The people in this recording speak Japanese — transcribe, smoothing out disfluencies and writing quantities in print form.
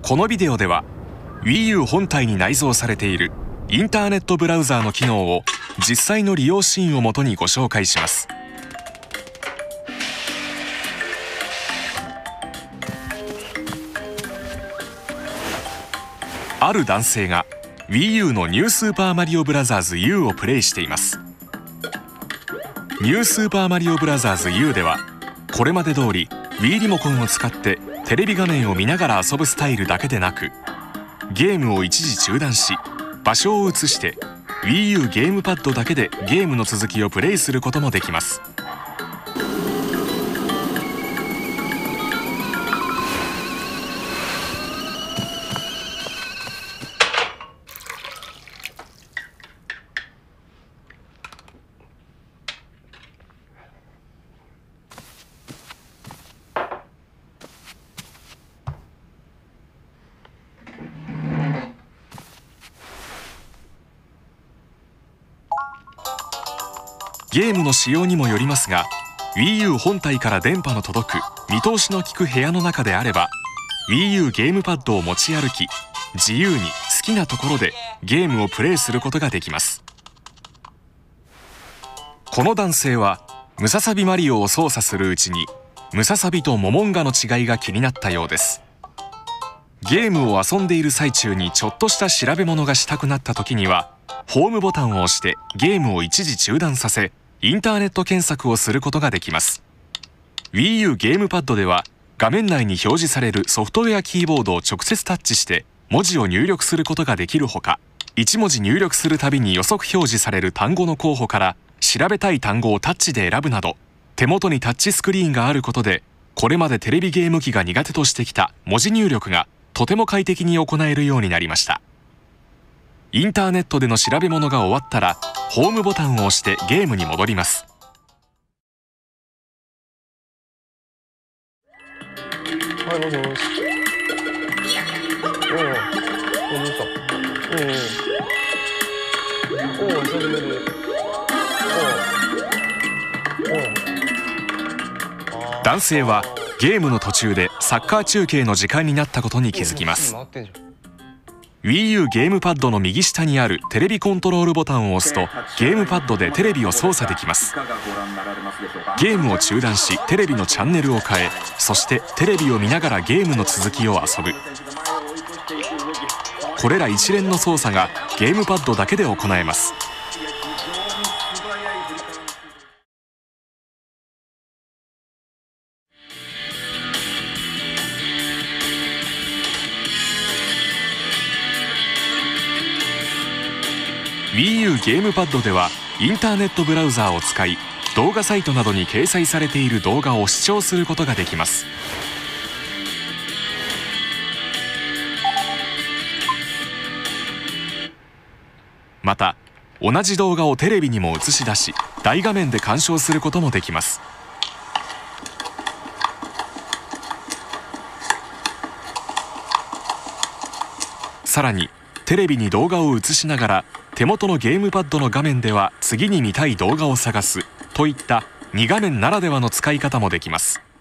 このビデオでは Wii U 本体に内蔵されているインターネットブラウザーの機能を実際の利用シーンをもとにご紹介します。ある男性が Wii U のニュースーパーマリオブラザーズ U をプレイしています。ニュースーパーマリオブラザーズ U ではこれまで通り Wii リモコンを使ってテレビ画面を見ながら遊ぶスタイルだけでなく、ゲームを一時中断し場所を移して Wii U ゲームパッドだけでゲームの続きをプレイすることもできます。ゲームの仕様にもよりますが、 Wii U 本体から電波の届く見通しの利く部屋の中であれば Wii U ゲームパッドを持ち歩き、自由に好きなところでゲームをプレイすることができます。この男性はムササビマリオを操作するうちにムササビとモモンガの違いが気になったようです。ゲームを遊んでいる最中にちょっとした調べ物がしたくなった時にはホームボタンを押してゲームを一時中断させインターネット検索をすることができます。 Wii U ゲームパッドでは画面内に表示されるソフトウェアキーボードを直接タッチして文字を入力することができるほか、1文字入力するたびに予測表示される単語の候補から調べたい単語をタッチで選ぶなど、手元にタッチスクリーンがあることでこれまでテレビゲーム機が苦手としてきた文字入力がとても快適に行えるようになりました。インターネットでの調べ物が終わったらホームボタンを押してゲームに戻ります。 はい、もしもし。おお、どうした。おお、久しぶり。 男性はゲームの途中でサッカー中継の時間になったことに気づきます。Wii U ゲームパッドの右下にあるテレビコントロールボタンを押すとゲームパッドでテレビを操作できます。ゲームを中断しテレビのチャンネルを変え、そしてテレビを見ながらゲームの続きを遊ぶ。これら一連の操作がゲームパッドだけで行えます。Wii U ゲームパッドではインターネットブラウザーを使い動画サイトなどに掲載されている動画を視聴することができます。また同じ動画をテレビにも映し出し大画面で鑑賞することもできます。さらにテレビに動画を映しながら手元のゲームパッドの画面では次に見たい動画を探すといった2画面ならではの使い方もできます。